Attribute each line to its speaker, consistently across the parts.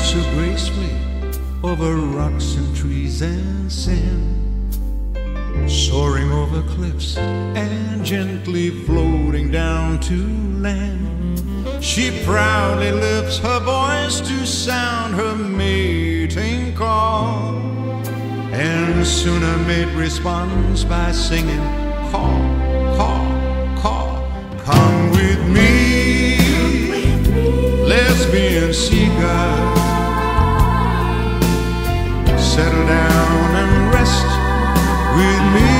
Speaker 1: so gracefully over rocks and trees and sand, soaring over cliffs and gently floating down to land. She proudly lifts her voice to sound her mating call, and soon her mate responds by singing, call, call, call. Come with me, lesbian seagull, settle down and rest with me.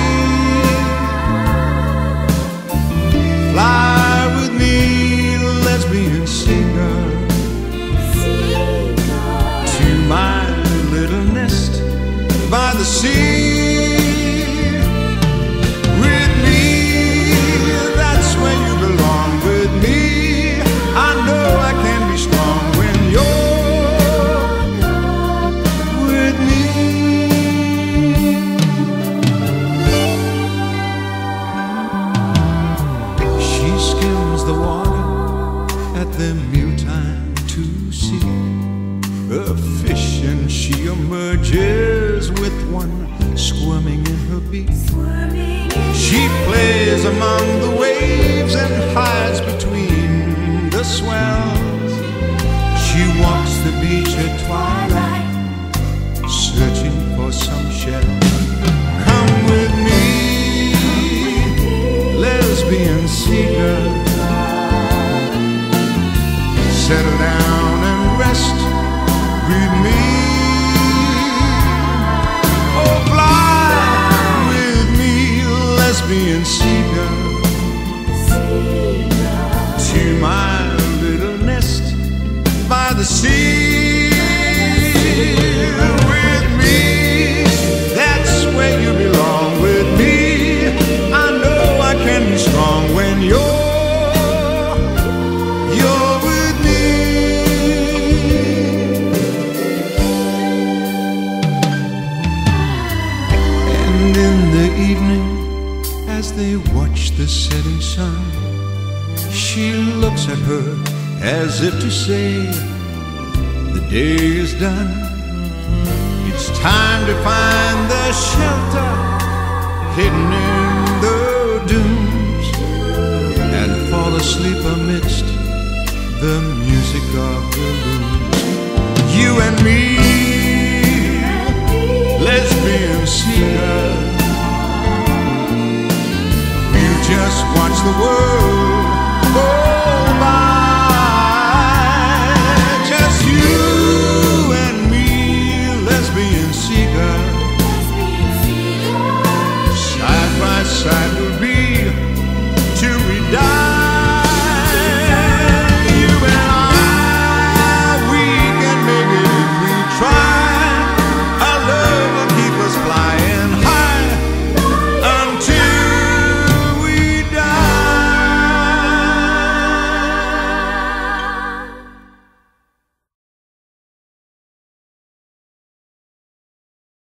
Speaker 1: Fly with me, lesbian seagull, to my little nest by the sea. With me, that's where you belong. With me, I know I can be strong when you're with me. She skims the water at the meal time to see a fish, and she emerges with one squirming in her beak. She plays among the waves and hides between the swells. She walks the beach at twilight, searching for some shell. Come with me, lesbian seagull, settle down and rest with me. Oh, fly with me, lesbian seagull, to my little nest by the sea. With me, that's where you belong. With me, I know I can be strong when you're with me. And in the evening, as they watch the setting sun, she looks at her as if to say, the day is done. It's time to find the shelter hidden in the dunes, and fall asleep amidst the music of the loons. You and me, lesbian seagull, we'll just watch the world go